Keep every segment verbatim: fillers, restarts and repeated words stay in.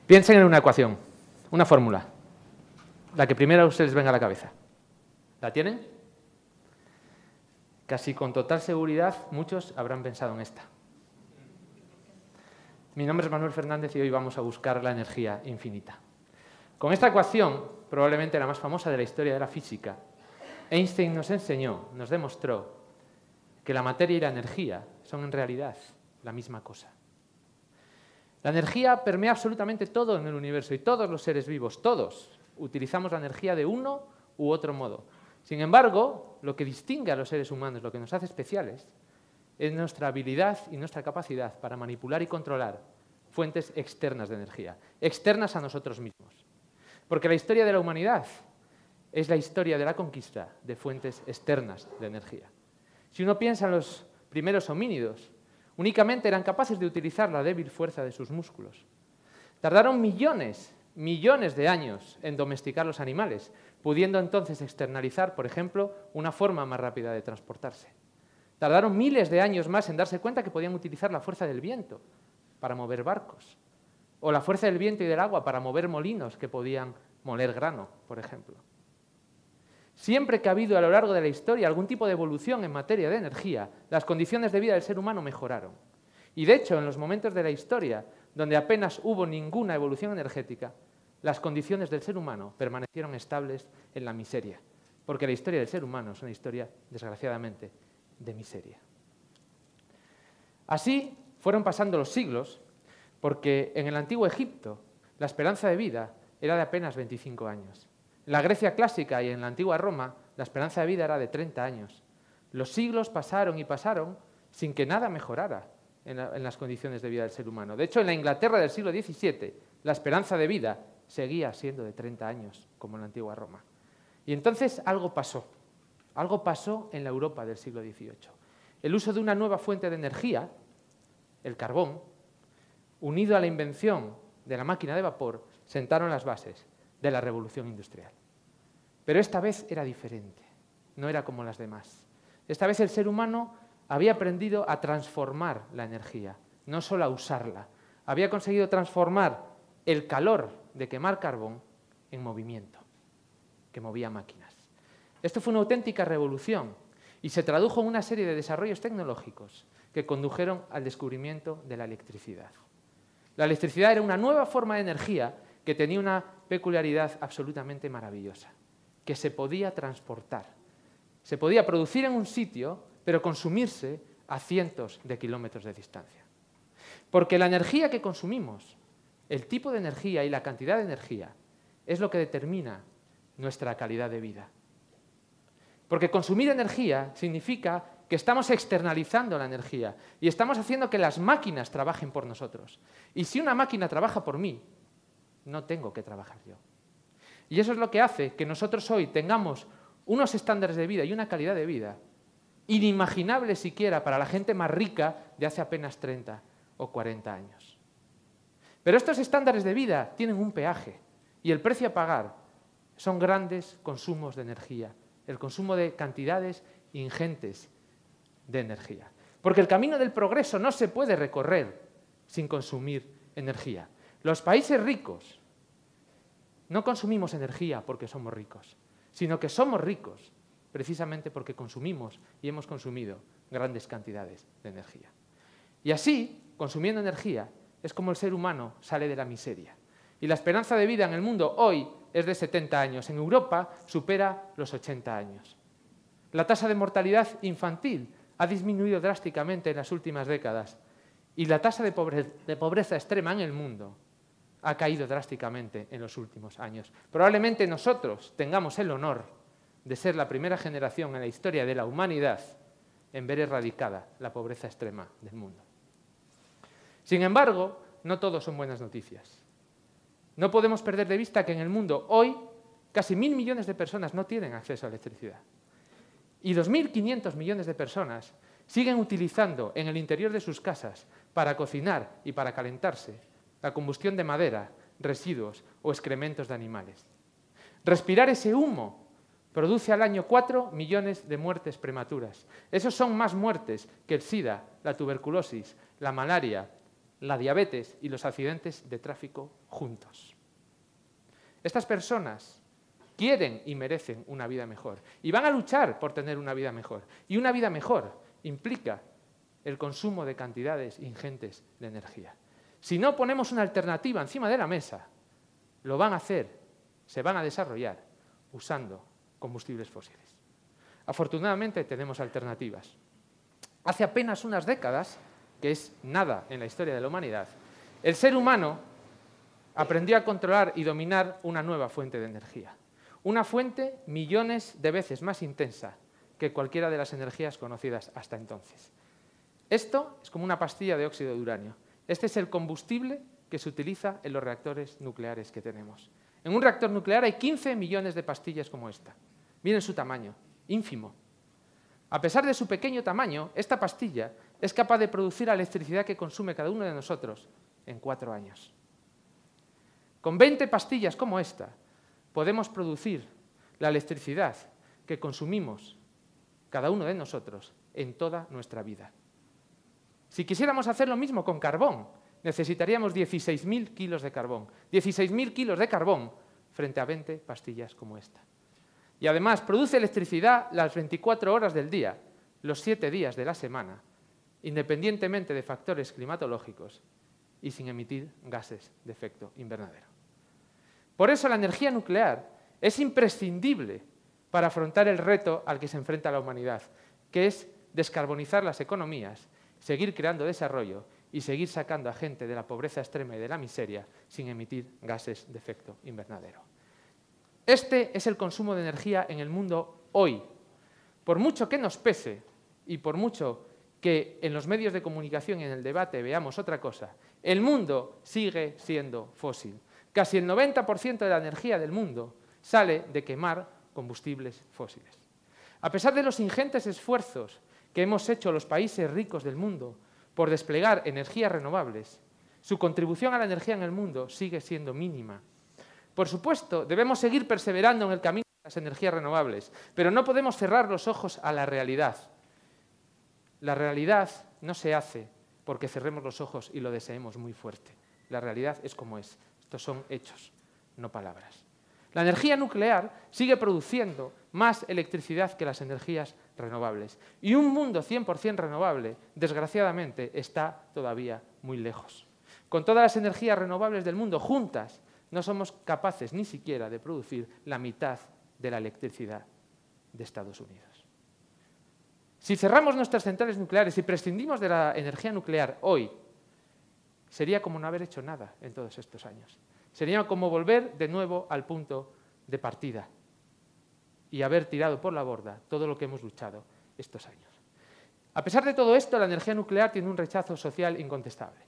Piensen en una ecuación, una fórmula, la que primero a ustedes venga a la cabeza. ¿La tienen? Casi con total seguridad muchos habrán pensado en esta. Mi nombre es Manuel Fernández y hoy vamos a buscar la energía infinita. Con esta ecuación, probablemente la más famosa de la historia de la física, Einstein nos enseñó, nos demostró que la materia y la energía son en realidad la misma cosa. La energía permea absolutamente todo en el universo y todos los seres vivos, todos, utilizamos la energía de uno u otro modo. Sin embargo, lo que distingue a los seres humanos, lo que nos hace especiales, es nuestra habilidad y nuestra capacidad para manipular y controlar fuentes externas de energía, externas a nosotros mismos. Porque la historia de la humanidad es la historia de la conquista de fuentes externas de energía. Si uno piensa en los primeros homínidos, únicamente eran capaces de utilizar la débil fuerza de sus músculos. Tardaron millones, millones de años en domesticar los animales, pudiendo entonces externalizar, por ejemplo, una forma más rápida de transportarse. Tardaron miles de años más en darse cuenta que podían utilizar la fuerza del viento para mover barcos, o la fuerza del viento y del agua para mover molinos que podían moler grano, por ejemplo. Siempre que ha habido a lo largo de la historia algún tipo de evolución en materia de energía, las condiciones de vida del ser humano mejoraron. Y de hecho, en los momentos de la historia donde apenas hubo ninguna evolución energética, las condiciones del ser humano permanecieron estables en la miseria, porque la historia del ser humano es una historia, desgraciadamente, de miseria. Así fueron pasando los siglos, porque en el antiguo Egipto la esperanza de vida era de apenas veinticinco años. En la Grecia clásica y en la antigua Roma la esperanza de vida era de treinta años. Los siglos pasaron y pasaron sin que nada mejorara en, la, en las condiciones de vida del ser humano. De hecho, en la Inglaterra del siglo diecisiete la esperanza de vida seguía siendo de treinta años, como en la antigua Roma. Y entonces algo pasó. Algo pasó en la Europa del siglo dieciocho. El uso de una nueva fuente de energía, el carbón, unido a la invención de la máquina de vapor, sentaron las bases de la revolución industrial. Pero esta vez era diferente, no era como las demás. Esta vez el ser humano había aprendido a transformar la energía, no solo a usarla. Había conseguido transformar el calor de quemar carbón en movimiento, que movía máquinas. Esto fue una auténtica revolución y se tradujo en una serie de desarrollos tecnológicos que condujeron al descubrimiento de la electricidad. La electricidad era una nueva forma de energía que tenía una peculiaridad absolutamente maravillosa, que se podía transportar. Se podía producir en un sitio, pero consumirse a cientos de kilómetros de distancia. Porque la energía que consumimos, el tipo de energía y la cantidad de energía, es lo que determina nuestra calidad de vida. Porque consumir energía significa que estamos externalizando la energía y estamos haciendo que las máquinas trabajen por nosotros. Y si una máquina trabaja por mí, no tengo que trabajar yo. Y eso es lo que hace que nosotros hoy tengamos unos estándares de vida y una calidad de vida inimaginables siquiera para la gente más rica de hace apenas treinta o cuarenta años. Pero estos estándares de vida tienen un peaje y el precio a pagar son grandes consumos de energía, el consumo de cantidades ingentes de energía. Porque el camino del progreso no se puede recorrer sin consumir energía. Los países ricos no consumimos energía porque somos ricos, sino que somos ricos precisamente porque consumimos y hemos consumido grandes cantidades de energía. Y así, consumiendo energía, es como el ser humano sale de la miseria. Y la esperanza de vida en el mundo hoy es de setenta años. En Europa supera los ochenta años. La tasa de mortalidad infantil ha disminuido drásticamente en las últimas décadas y la tasa de pobreza, de pobreza extrema en el mundo ha caído drásticamente en los últimos años. Probablemente nosotros tengamos el honor de ser la primera generación en la historia de la humanidad en ver erradicada la pobreza extrema del mundo. Sin embargo, no todo son buenas noticias. No podemos perder de vista que en el mundo hoy casi mil millones de personas no tienen acceso a electricidad. Y dos mil quinientos millones de personas siguen utilizando en el interior de sus casas para cocinar y para calentarse la combustión de madera, residuos o excrementos de animales. Respirar ese humo produce al año cuatro millones de muertes prematuras. Esos son más muertes que el SIDA, la tuberculosis, la malaria la diabetes y los accidentes de tráfico juntos. Estas personas quieren y merecen una vida mejor y van a luchar por tener una vida mejor. Y una vida mejor implica el consumo de cantidades ingentes de energía. Si no ponemos una alternativa encima de la mesa, lo van a hacer, se van a desarrollar usando combustibles fósiles. Afortunadamente tenemos alternativas. Hace apenas unas décadas, que es nada en la historia de la humanidad, el ser humano aprendió a controlar y dominar una nueva fuente de energía. Una fuente millones de veces más intensa que cualquiera de las energías conocidas hasta entonces. Esto es como una pastilla de óxido de uranio. Este es el combustible que se utiliza en los reactores nucleares que tenemos. En un reactor nuclear hay quince millones de pastillas como esta. Miren su tamaño, ínfimo. A pesar de su pequeño tamaño, esta pastilla es capaz de producir la electricidad que consume cada uno de nosotros en cuatro años. Con veinte pastillas como esta, podemos producir la electricidad que consumimos cada uno de nosotros en toda nuestra vida. Si quisiéramos hacer lo mismo con carbón, necesitaríamos dieciséis mil kilos de carbón. dieciséis mil kilos de carbón frente a veinte pastillas como esta. Y además produce electricidad las veinticuatro horas del día, los siete días de la semana, independientemente de factores climatológicos y sin emitir gases de efecto invernadero. Por eso la energía nuclear es imprescindible para afrontar el reto al que se enfrenta la humanidad, que es descarbonizar las economías, seguir creando desarrollo y seguir sacando a gente de la pobreza extrema y de la miseria sin emitir gases de efecto invernadero. Este es el consumo de energía en el mundo hoy. Por mucho que nos pese y por mucho que en los medios de comunicación y en el debate veamos otra cosa, el mundo sigue siendo fósil. Casi el noventa por ciento de la energía del mundo sale de quemar combustibles fósiles. A pesar de los ingentes esfuerzos que hemos hecho los países ricos del mundo por desplegar energías renovables, su contribución a la energía en el mundo sigue siendo mínima. Por supuesto, debemos seguir perseverando en el camino de las energías renovables, pero no podemos cerrar los ojos a la realidad. La realidad no se hace porque cerremos los ojos y lo deseemos muy fuerte. La realidad es como es. Estos son hechos, no palabras. La energía nuclear sigue produciendo más electricidad que las energías renovables. Y un mundo cien por cien renovable, desgraciadamente, está todavía muy lejos. Con todas las energías renovables del mundo juntas, no somos capaces ni siquiera de producir la mitad de la electricidad de Estados Unidos. Si cerramos nuestras centrales nucleares y prescindimos de la energía nuclear hoy, sería como no haber hecho nada en todos estos años. Sería como volver de nuevo al punto de partida y haber tirado por la borda todo lo que hemos luchado estos años. A pesar de todo esto, la energía nuclear tiene un rechazo social incontestable.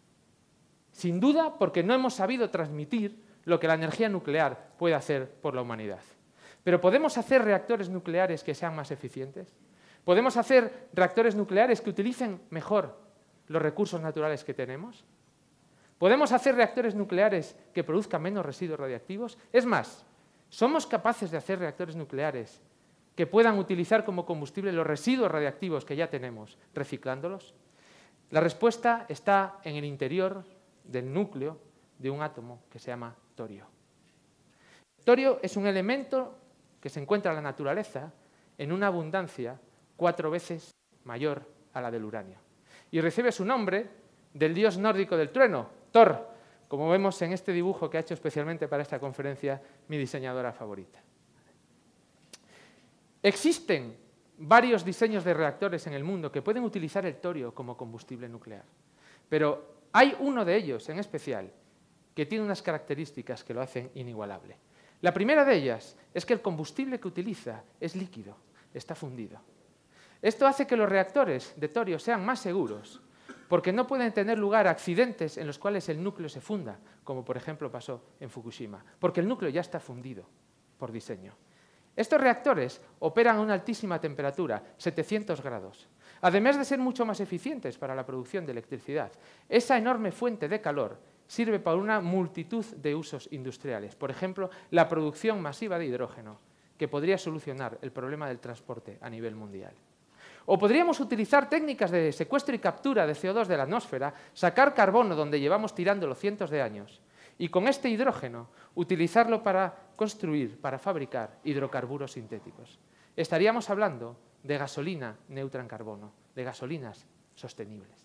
Sin duda, porque no hemos sabido transmitir lo que la energía nuclear puede hacer por la humanidad. Pero ¿podemos hacer reactores nucleares que sean más eficientes? ¿Podemos hacer reactores nucleares que utilicen mejor los recursos naturales que tenemos? ¿Podemos hacer reactores nucleares que produzcan menos residuos radiactivos? Es más, ¿somos capaces de hacer reactores nucleares que puedan utilizar como combustible los residuos radiactivos que ya tenemos, reciclándolos? La respuesta está en el interior del núcleo de un átomo que se llama torio. El torio es un elemento que se encuentra en la naturaleza en una abundancia cuatro veces mayor a la del uranio. Y recibe su nombre del dios nórdico del trueno, Thor, como vemos en este dibujo que ha hecho especialmente para esta conferencia mi diseñadora favorita. Existen varios diseños de reactores en el mundo que pueden utilizar el torio como combustible nuclear, pero hay uno de ellos en especial que tiene unas características que lo hacen inigualable. La primera de ellas es que el combustible que utiliza es líquido, está fundido. Esto hace que los reactores de torio sean más seguros, porque no pueden tener lugar accidentes en los cuales el núcleo se funda, como por ejemplo pasó en Fukushima, porque el núcleo ya está fundido por diseño. Estos reactores operan a una altísima temperatura, setecientos grados, además de ser mucho más eficientes para la producción de electricidad. Esa enorme fuente de calor sirve para una multitud de usos industriales, por ejemplo, la producción masiva de hidrógeno, que podría solucionar el problema del transporte a nivel mundial. O podríamos utilizar técnicas de secuestro y captura de C O dos de la atmósfera, sacar carbono donde llevamos tirándolo cientos de años, y con este hidrógeno utilizarlo para construir, para fabricar hidrocarburos sintéticos. Estaríamos hablando de gasolina neutra en carbono, de gasolinas sostenibles.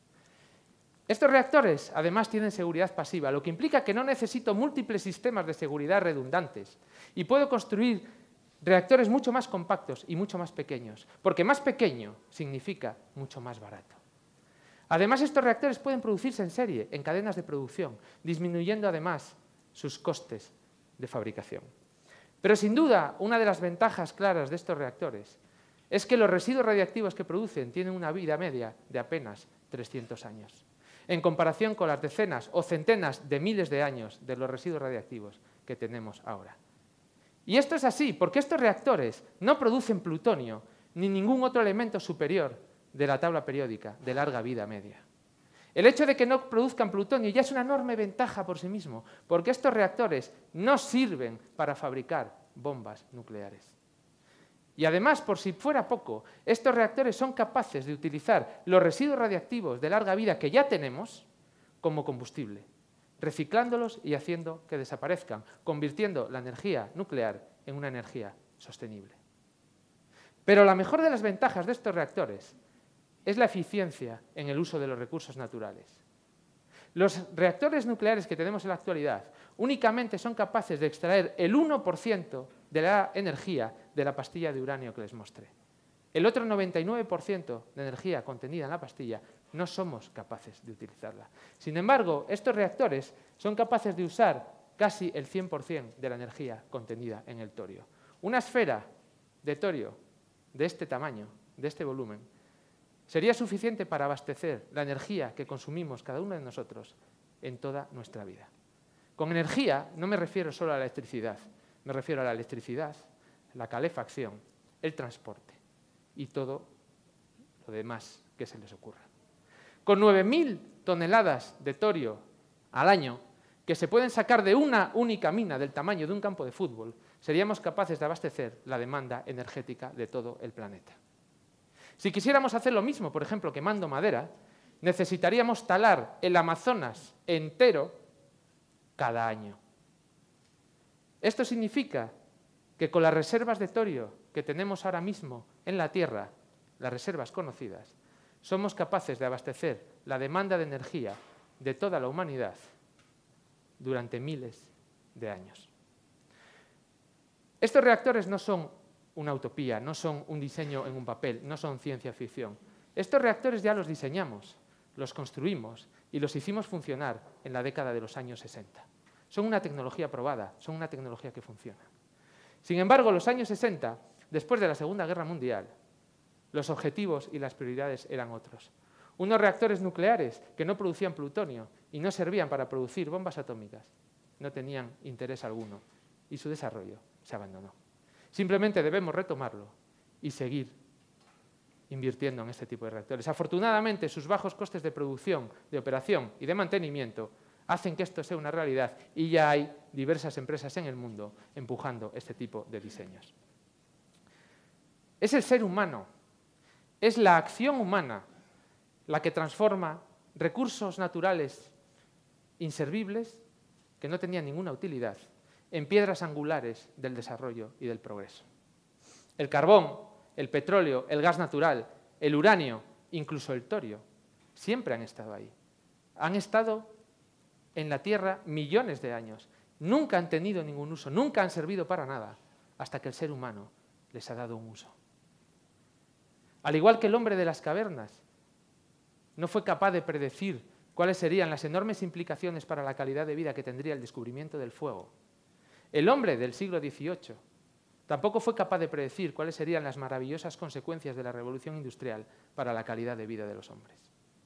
Estos reactores, además, tienen seguridad pasiva, lo que implica que no necesito múltiples sistemas de seguridad redundantes y puedo construir reactores mucho más compactos y mucho más pequeños, porque más pequeño significa mucho más barato. Además, estos reactores pueden producirse en serie, en cadenas de producción, disminuyendo además sus costes de fabricación. Pero sin duda, una de las ventajas claras de estos reactores es que los residuos radiactivos que producen tienen una vida media de apenas trescientos años, en comparación con las decenas o centenas de miles de años de los residuos radiactivos que tenemos ahora. Y esto es así porque estos reactores no producen plutonio ni ningún otro elemento superior de la tabla periódica de larga vida media. El hecho de que no produzcan plutonio ya es una enorme ventaja por sí mismo, porque estos reactores no sirven para fabricar bombas nucleares. Y además, por si fuera poco, estos reactores son capaces de utilizar los residuos radiactivos de larga vida que ya tenemos como combustible, reciclándolos y haciendo que desaparezcan, convirtiendo la energía nuclear en una energía sostenible. Pero la mejor de las ventajas de estos reactores es la eficiencia en el uso de los recursos naturales. Los reactores nucleares que tenemos en la actualidad únicamente son capaces de extraer el uno por ciento de la energía de la pastilla de uranio que les mostré. El otro noventa y nueve por ciento de energía contenida en la pastilla no somos capaces de utilizarla. Sin embargo, estos reactores son capaces de usar casi el cien por cien de la energía contenida en el torio. Una esfera de torio de este tamaño, de este volumen, sería suficiente para abastecer la energía que consumimos cada uno de nosotros en toda nuestra vida. Con energía no me refiero solo a la electricidad, me refiero a la electricidad, la calefacción, el transporte y todo lo demás que se les ocurra. Con nueve mil toneladas de torio al año, que se pueden sacar de una única mina del tamaño de un campo de fútbol, seríamos capaces de abastecer la demanda energética de todo el planeta. Si quisiéramos hacer lo mismo, por ejemplo, quemando madera, necesitaríamos talar el Amazonas entero cada año. Esto significa que con las reservas de torio que tenemos ahora mismo en la Tierra, las reservas conocidas, somos capaces de abastecer la demanda de energía de toda la humanidad durante miles de años. Estos reactores no son una utopía, no son un diseño en un papel, no son ciencia ficción. Estos reactores ya los diseñamos, los construimos y los hicimos funcionar en la década de los años sesenta. Son una tecnología probada, son una tecnología que funciona. Sin embargo, en los años sesenta, después de la Segunda Guerra Mundial, los objetivos y las prioridades eran otros. Unos reactores nucleares que no producían plutonio y no servían para producir bombas atómicas no tenían interés alguno y su desarrollo se abandonó. Simplemente debemos retomarlo y seguir invirtiendo en este tipo de reactores. Afortunadamente, sus bajos costes de producción, de operación y de mantenimiento hacen que esto sea una realidad y ya hay diversas empresas en el mundo empujando este tipo de diseños. Es el ser humano, es la acción humana la que transforma recursos naturales inservibles, que no tenían ninguna utilidad, en piedras angulares del desarrollo y del progreso. El carbón, el petróleo, el gas natural, el uranio, incluso el torio, siempre han estado ahí. Han estado en la Tierra millones de años. Nunca han tenido ningún uso, nunca han servido para nada, hasta que el ser humano les ha dado un uso. Al igual que el hombre de las cavernas no fue capaz de predecir cuáles serían las enormes implicaciones para la calidad de vida que tendría el descubrimiento del fuego, el hombre del siglo dieciocho tampoco fue capaz de predecir cuáles serían las maravillosas consecuencias de la revolución industrial para la calidad de vida de los hombres.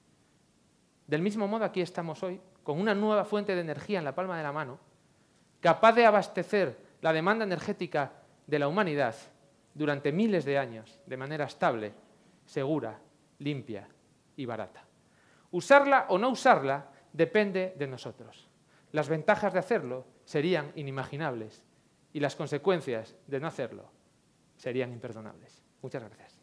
Del mismo modo, aquí estamos hoy, con una nueva fuente de energía en la palma de la mano, capaz de abastecer la demanda energética de la humanidad durante miles de años, de manera estable, segura, limpia y barata. Usarla o no usarla depende de nosotros. Las ventajas de hacerlo serían inimaginables y las consecuencias de no hacerlo serían imperdonables. Muchas gracias.